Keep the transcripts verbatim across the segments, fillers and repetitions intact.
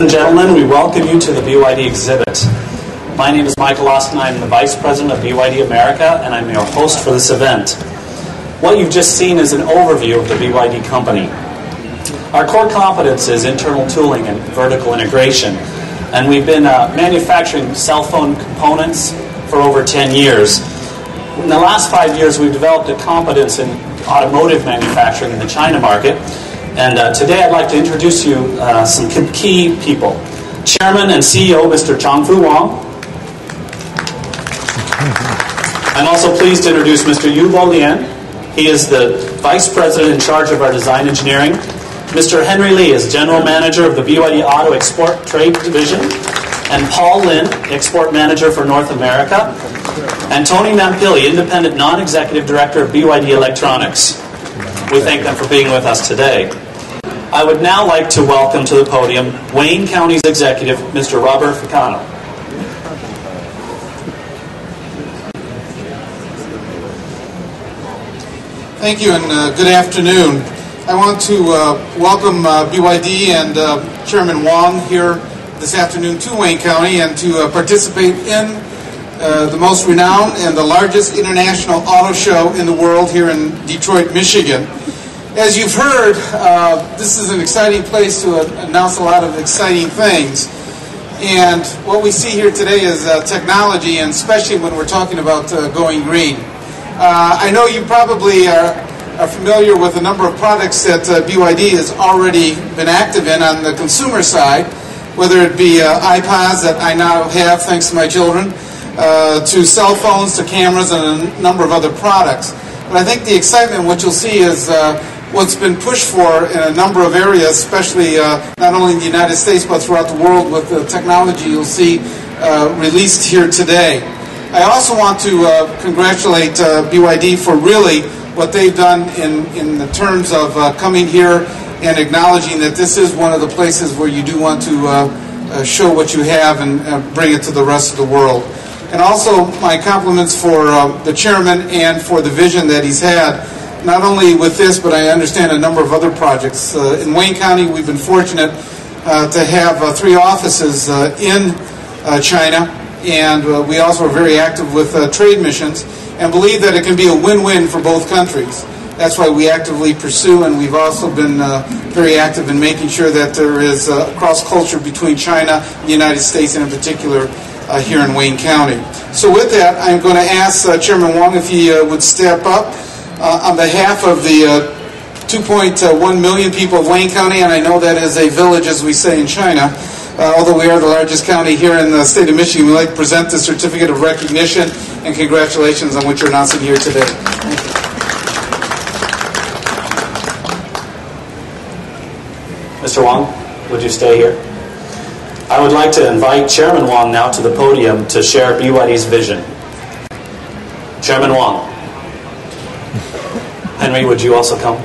and gentlemen, we welcome you to the B Y D exhibit. My name is Michael Austin. I'm the Vice President of B Y D America, and I'm your host for this event. What you've just seen is an overview of the B Y D company. Our core competence is internal tooling and vertical integration, and we've been uh, manufacturing cell phone components for over ten years. In the last five years, we've developed a competence in automotive manufacturing in the China market. And uh, today I'd like to introduce you uh, some key people. Chairman and C E O, Mister Changfu Wang. I'm also pleased to introduce Mister Yu Lian. He is the Vice President in charge of our design engineering. Mister Henry Lee is General Manager of the B Y D Auto Export Trade Division. And Paul Lin, Export Manager for North America. And Tony Mampilli, Independent Non-Executive Director of B Y D Electronics. We thank them for being with us today. I would now like to welcome to the podium Wayne County's Executive, Mister Robert Ficano. Thank you, and uh, good afternoon. I want to uh, welcome uh, B Y D and uh, Chairman Wang here this afternoon to Wayne County and to uh, participate in uh, the most renowned and the largest international auto show in the world here in Detroit, Michigan. As you've heard, uh, this is an exciting place to uh, announce a lot of exciting things. And what we see here today is uh, technology, and especially when we're talking about uh, going green. Uh, I know you probably are, are familiar with a number of products that uh, B Y D has already been active in on the consumer side, whether it be uh, iPods that I now have thanks to my children, uh, to cell phones, to cameras, and a number of other products. But I think the excitement, what you'll see is uh, what's been pushed for in a number of areas, especially uh, not only in the United States but throughout the world with the technology you'll see uh, released here today. I also want to uh, congratulate uh, B Y D for really what they've done in, in the terms of uh, coming here and acknowledging that this is one of the places where you do want to uh, uh, show what you have and uh, bring it to the rest of the world. And also my compliments for uh, the chairman and for the vision that he's had, not only with this, but I understand a number of other projects. Uh, in Wayne County, we've been fortunate uh, to have uh, three offices uh, in uh, China, and uh, we also are very active with uh, trade missions and believe that it can be a win-win for both countries. That's why we actively pursue, and we've also been uh, very active in making sure that there is uh, cross-culture between China and the United States, and in particular uh, here in Wayne County. So with that, I'm going to ask uh, Chairman Wang if he uh, would step up. Uh, on behalf of the uh, two point one million people of Wayne County, and I know that is a village, as we say in China, uh, although we are the largest county here in the state of Michigan, we'd like to present the certificate of recognition and congratulations on what you're announcing here today. Thank you. Mister Wang, would you stay here? I would like to invite Chairman Wang now to the podium to share B Y D's vision. Chairman Wang. Henry, would you also come?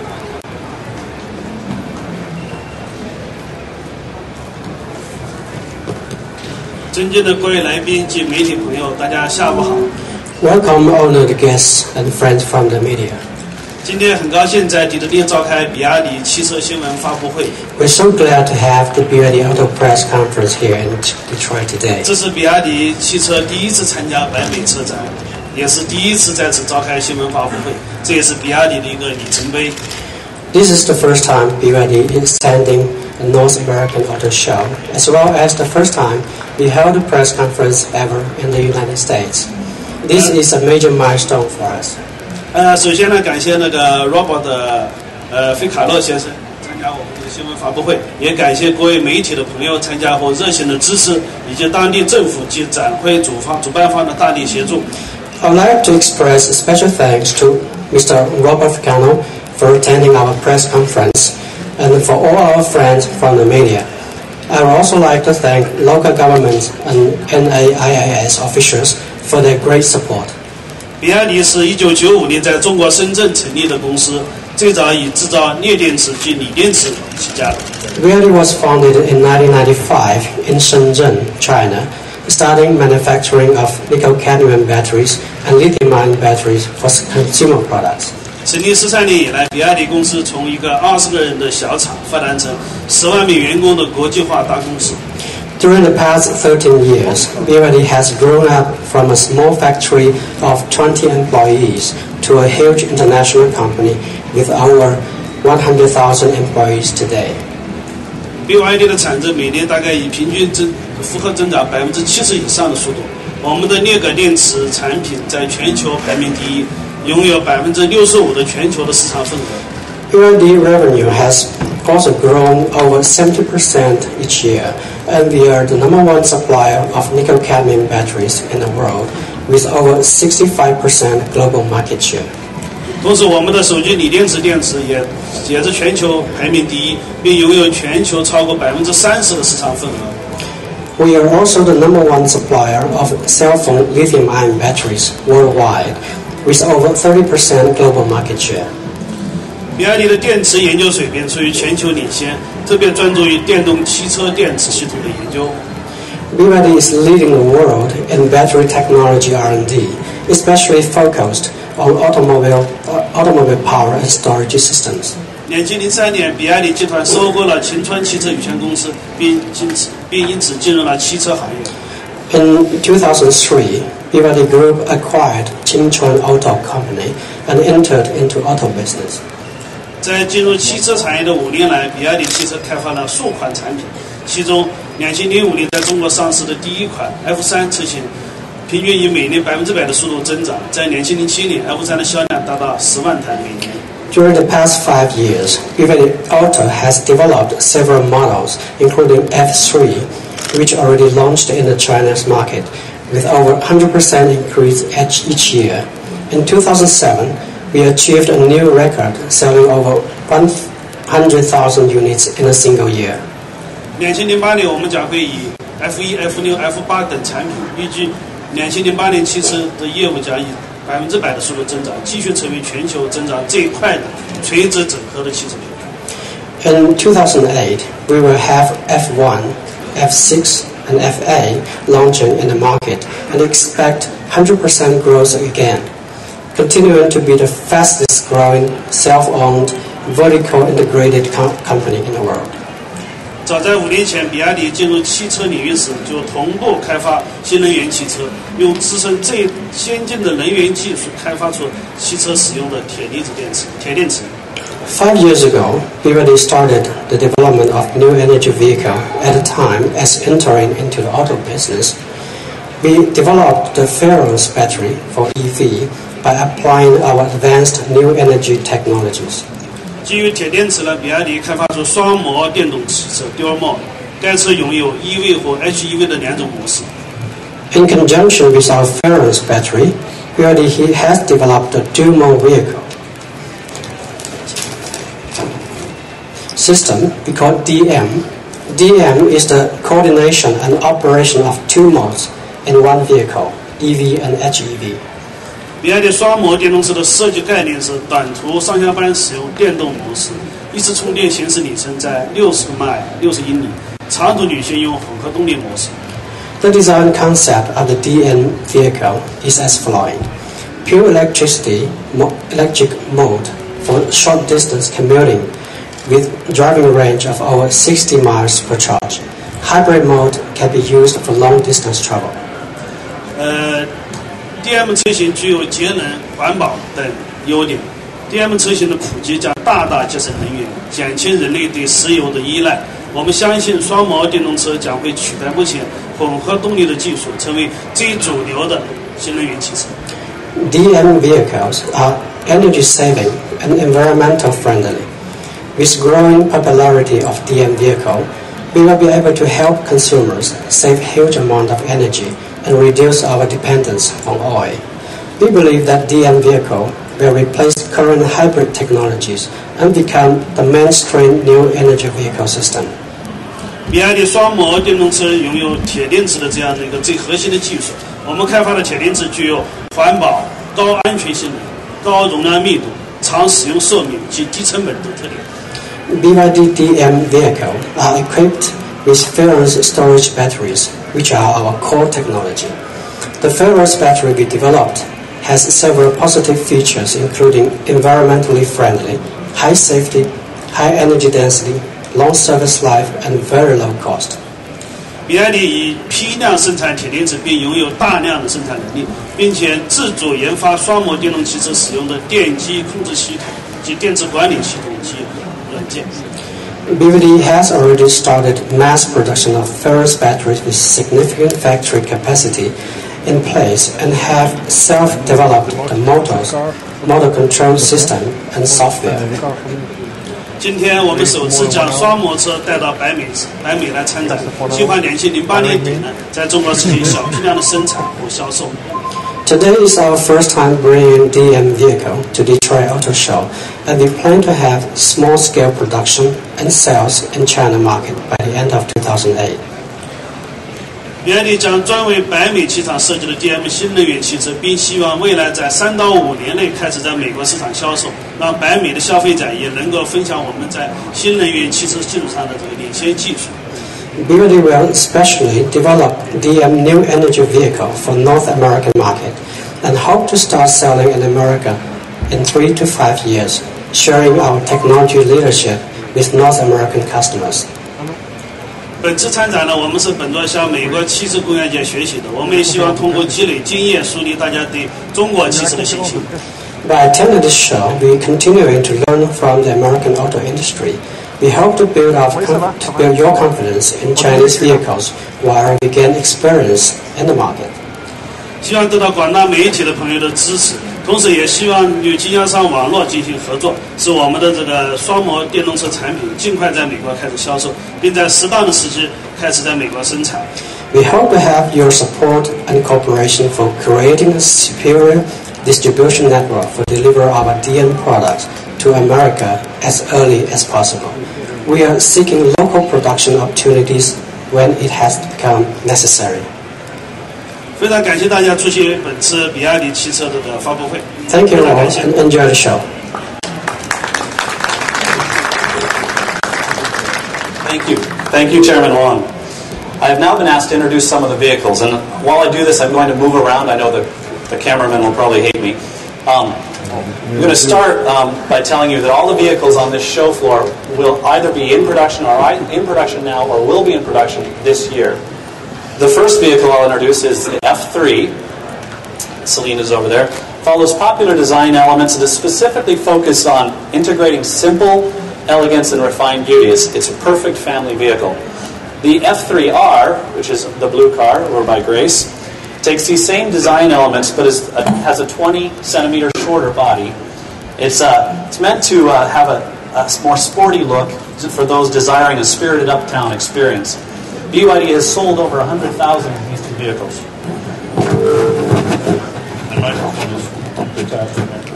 尊敬的各位来宾及媒体朋友，大家下午好。 Welcome, honored guests and friends from the media. 今天很高兴在底特律召开比亚迪汽车新闻发布会。 We're so glad to have the B Y D Auto Press Conference here in Detroit today. 这是比亚迪汽车第一次参加北美车展，也是第一次在此召开新闻发布会，这也是比亚迪的一个里程碑。 This is the first time B Y D is attending a North American auto show, as well as the first time we held a press conference ever in the United States. This is a major milestone for us. 呃，首先呢，感谢那个 Robert 呃费卡洛先生参加我们的新闻发布会，也感谢各位媒体的朋友参加和热情的支持，以及当地政府及展会主方主办方的大力协助。 I would like to express a special thanks to Mister Robert Ficano for attending our press conference and for all our friends from the media. I would also like to thank local governments and N A I A S officials for their great support. 比亚迪是一九九五年在中国深圳成立的公司，最早以制造镍电池及锂电池起家的。 B Y D was founded in nineteen ninety-five in Shenzhen, China, starting manufacturing of nickel-cadmium batteries and lithium-ion batteries for consumer products. 成立十三年以来，比亚迪公司从一个二十个人的小厂发展成十万名员工的国际化大公司。 During the past thirteen years, B Y D has grown up from a small factory of twenty employees to a huge international company with over one hundred thousand employees today. B Y D 的产值每年大概以平均增复合增长百分之七十以上的速度。我们的镍镉电池产品在全球排名第一，拥有百分之六十五的全球的市场份额。 B Y D revenue has also grown over seventy percent each year, and we are the number one supplier of nickel-cadmium batteries in the world, with over sixty-five percent global market share. 同时，我们的手机锂电池电池也也是全球排名第一，并拥有全球超过百分之三十的市场份额。 We are also the number one supplier of cell phone lithium-ion batteries worldwide, with over thirty percent global market share. 比亚迪的电池研究水平处于全球领先，特别专注于电动汽车电池系统的研究。 B Y D is leading the world in battery technology R and D, especially focused on automobile, uh, automobile power and storage systems. 两千零三年，比亚迪集团收购了秦川汽车有限公司，并因此并因此进入了汽车行业。 In two thousand three, B Y D Group acquired Qingchuan Auto Company and entered into auto business. 在进入汽车产业的五年来，比亚迪汽车开发了数款产品，其中两千零五年在中国上市的第一款 F 三车型，平均以每年百分之百的速度增长。在两千零七年 ，F 三的销量达到十万台每年。 During the past five years, B Y D Auto has developed several models, including F three, which already launched in the Chinese market, with over one hundred percent increase each year. In two thousand seven, we achieved a new record, selling over one hundred thousand units in a single year. 两千零八年，我们将会以 F 一、F 六、F 八等产品，预计两千零八年汽车的业务将以百分之百的速度增长，继续成为全球增长最快的垂直整合的汽车品牌。 In two thousand eight, we will have F one, F six, and F eight launching in the market and expect one hundred percent growth again, continuing to be the fastest growing self-owned, vertical integrated com- company in the world. 早在五年前，比亚迪进入汽车领域时，就同步开发新能源汽车，用自身最先进的能源技术开发出汽车使用的铁离子电池、铁电池。 Five years ago, B Y D started the development of new energy vehicle at a time as entering into the auto business. We developed the ferrous battery for E V by applying our advanced new energy technologies. 基于铁电池呢，比亚迪开发出双模电动汽车 Dual Mode， 该车拥有 E V 或 H E V 的两种模式。 In conjunction with our ferrous battery, B Y D has developed a dual-mode vehicle system we call D M. D M is the coordination and operation of two modes in one vehicle, E V and H E V. 比亚迪双模电动车的设计概念是短途上下班使用电动模式，一次充电行驶里程在六十迈、六十英里；长途旅行用混合动力模式。 The design concept of the D M vehicle is as following: pure electricity, mo- electric mode for short distance commuting, with driving range of over sixty miles per charge. Hybrid mode can be used for long distance travel. 呃 D M 车型具有节能、环保等优点。D M 车型的普及将大大节省能源，减轻人类对石油的依赖。我们相信双模电动车将会取代目前混合动力的技术，成为最主流的新能源汽车。 D M vehicles are energy saving and environmental friendly. With growing popularity of D M vehicle, we will be able to help consumers save huge amount of energy and reduce our dependence on oil. We believe that D M vehicle will replace current hybrid technologies and become the mainstream new energy vehicle system. 比亚迪双模电动车拥有铁电池的这样的一个最核心的技术。我们开发的铁电池具有环保、高安全性能、高容量密度、长使用寿命及低成本等特点。 B Y D D M vehicles are equipped with ferrous storage batteries, which are our core technology. The ferrous battery we developed has several positive features, including environmentally friendly, high safety, high energy density, long service life, and very low cost. B Y D 以批量生产铁电池，并拥有大量的生产能力，并且自主研发双模电动汽车使用的电机控制系统及电池管理系统及软件。 B Y D has already started mass production of ferrous batteries with significant factory capacity in place and have self-developed the motors, motor control system, and software. 今天我们首次将双模车带到北美北美来参展，计划连续零八年底呢，在中国实行小批量的生产和销售。 Today is our first time bringing D M vehicle to Detroit Auto Show, and we plan to have small-scale production and sales in China market by the end of two thousand eight. B Y D 将专为北美汽厂设计的 D M 新能源汽车，并希望未来在三到五年内开始在美国市场销售，让北美的消费者也能够分享我们在新能源汽车技术上的这个领先技术。 B Y D will especially develop D M new energy vehicle for North American market and hope to start selling in America in three to five years, sharing our technology leadership with North American customers. 本次参展呢，我们是本着向美国汽车工业界学习的，我们也希望通过积累经验，树立大家对中国汽车的信心。 By attending this show, we continuing to learn from the American auto industry. We hope to build our to build your confidence in Chinese vehicles while we gain experience in the market. 希望得到广大媒体的朋友的支持，同时也希望与经销商网络进行合作，使我们的这个双模电动车产品尽快在美国开始销售，并在适当的时机开始在美国生产。 We hope to have your support and cooperation for creating a superior distribution network for deliver our D M products to America as early as possible. We are seeking local production opportunities when it has become necessary. 非常感谢大家出席本次比亚迪汽车的发布会。 Thank you all and enjoy the show. Thank you. Thank you, Chairman Wong. I have now been asked to introduce some of the vehicles, and while I do this, I'm going to move around. I know that the cameraman will probably hate me. Um, I'm going to start um, by telling you that all the vehicles on this show floor will either be in production or in production now or will be in production this year. The first vehicle I'll introduce is the F three. Celine is over there. Follows popular design elements and is specifically focused on integrating simple elegance and refined beauty. It's, it's a perfect family vehicle. The F three R, which is the blue car, over by Grace, takes these same design elements but is, uh, has a twenty centimeter shorter body. It's, uh, it's meant to uh, have a, a more sporty look for those desiring a spirited uptown experience. B Y D has sold over one hundred thousand of these two vehicles. The microphone is detached from there.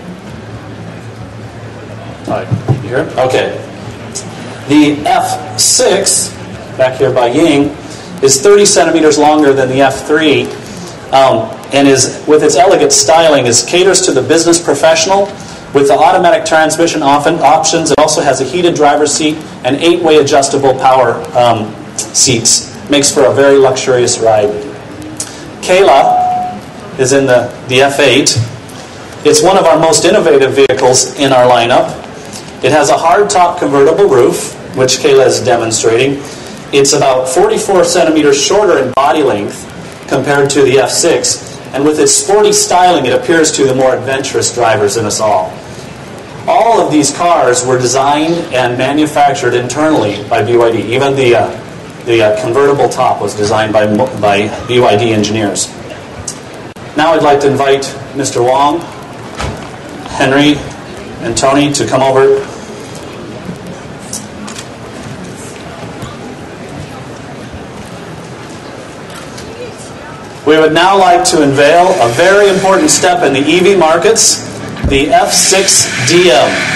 All right, you hear it? Okay. The F six, back here by Ying, is thirty centimeters longer than the F three, um, and is, with its elegant styling, is caters to the business professional. With the automatic transmission often options, it also has a heated driver's seat and eight-way adjustable power um, seats. Makes for a very luxurious ride. Kayla is in the, the F eight. It's one of our most innovative vehicles in our lineup. It has a hard-top convertible roof, which Kayla is demonstrating. It's about forty-four centimeters shorter in body length compared to the F six, and with its sporty styling, it appeals to the more adventurous drivers in us all. All of these cars were designed and manufactured internally by B Y D. Even the uh, the uh, convertible top was designed by by B Y D engineers. Now I'd like to invite Mister Wong, Henry, and Tony to come over. We would now like to unveil a very important step in the E V markets, the F six D M.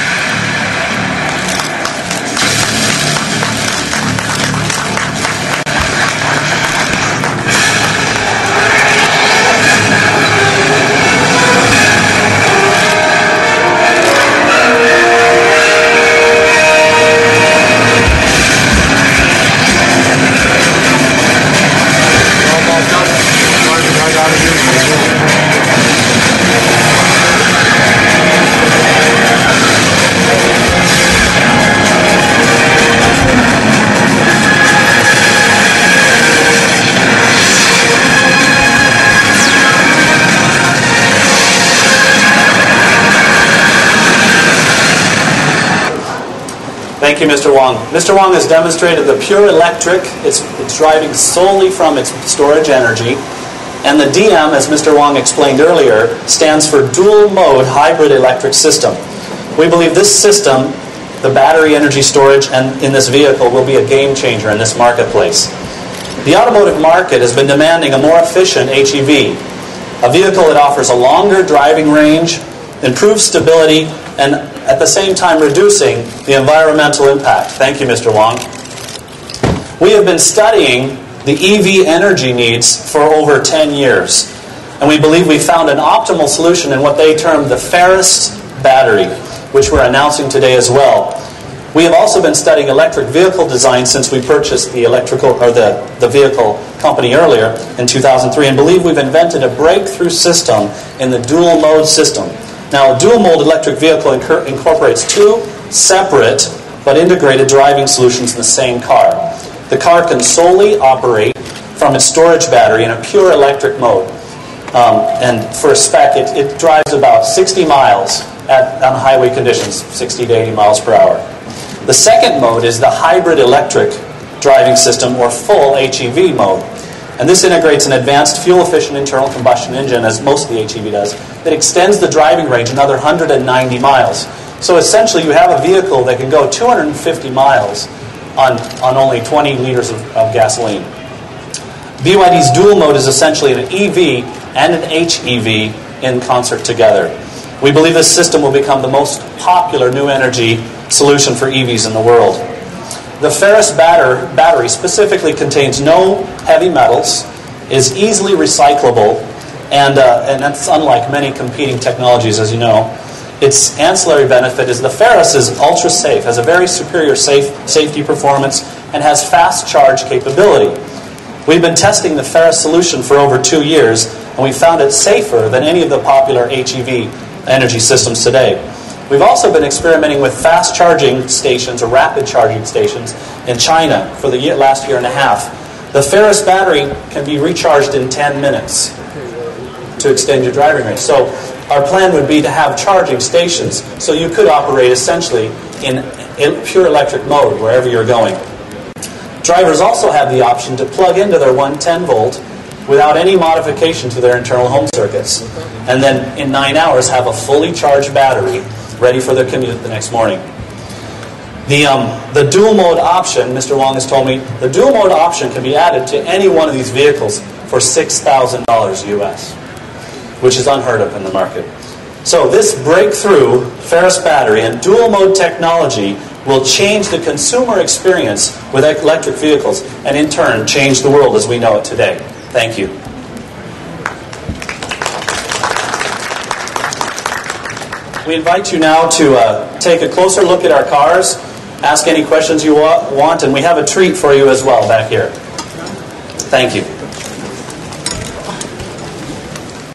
Thank you, Mister Wong. Mister Wong has demonstrated the pure electric. It's, it's driving solely from its storage energy. And the D M, as Mister Wong explained earlier, stands for dual mode hybrid electric system. We believe this system, the battery energy storage and in this vehicle, will be a game changer in this marketplace. The automotive market has been demanding a more efficient H E V, a vehicle that offers a longer driving range, improved stability, and at the same time reducing the environmental impact. Thank you, Mister Wong. We have been studying the E V energy needs for over ten years, and we believe we found an optimal solution in what they term the fairest battery, which we're announcing today as well. We have also been studying electric vehicle design since we purchased the electrical or the, the vehicle company earlier in two thousand three, and believe we've invented a breakthrough system in the dual mode system. Now, a dual mode electric vehicle incor- incorporates two separate but integrated driving solutions in the same car. The car can solely operate from its storage battery in a pure electric mode. Um, and for a spec, it, it drives about sixty miles at, on highway conditions, sixty to eighty miles per hour. The second mode is the hybrid electric driving system, or full H E V mode. And this integrates an advanced fuel-efficient internal combustion engine, as most of the H E V does, that extends the driving range another one hundred ninety miles. So essentially you have a vehicle that can go two hundred fifty miles on, on only twenty liters of, of gasoline. B Y D's dual mode is essentially an E V and an H E V in concert together. We believe this system will become the most popular new energy solution for E Vs in the world. The ferrous batter, battery specifically contains no heavy metals, is easily recyclable, and, uh, and that's unlike many competing technologies, as you know. Its ancillary benefit is the ferrous is ultra safe, has a very superior safe, safety performance, and has fast charge capability. We've been testing the ferrous solution for over two years, and we found it safer than any of the popular H E V energy systems today. We've also been experimenting with fast charging stations, or rapid charging stations, in China for the year, last year and a half. The ferrous battery can be recharged in ten minutes to extend your driving range. So our plan would be to have charging stations so you could operate essentially in pure electric mode wherever you're going. Drivers also have the option to plug into their one ten volt without any modification to their internal home circuits, and then in nine hours have a fully charged battery ready for their commute the next morning. The, um, the dual mode option, Mister Wong has told me, the dual mode option can be added to any one of these vehicles for six thousand dollars U S, which is unheard of in the market. So this breakthrough ferrous battery and dual mode technology will change the consumer experience with electric vehicles, and in turn change the world as we know it today. Thank you. We invite you now to uh, take a closer look at our cars, ask any questions you wa- want, and we have a treat for you as well back here. Thank you.